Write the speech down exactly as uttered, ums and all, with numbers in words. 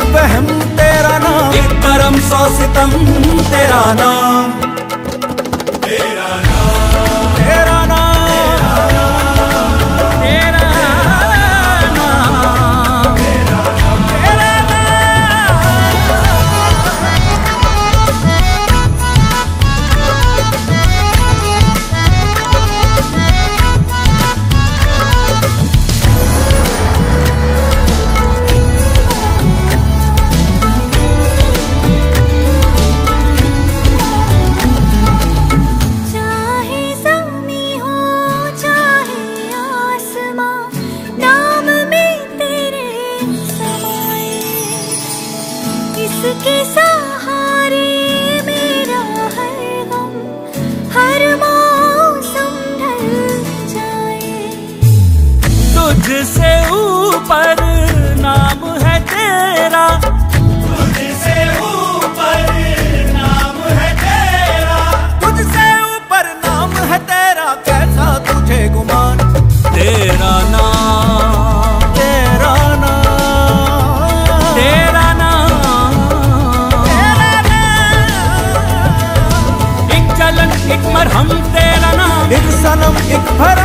वहम तेरा नाम, एक करम सौ सितम तेरा नाम, तेरा नाम, तेरा नाम, तेरा नाम, तेरा नाम, तेरा इसके सहारे मेरा हर गम हर मौसम ढल जाए। तुझसे ऊपर नाम है तेरा, तुझसे ऊपर नाम है तेरा, तुझसे ऊपर नाम है तेरा, कैसा तुझे गुमान, तेरा नाम, तेरा नाम, तेरा एक मरहम तेरा नाम, एक सनम एक भर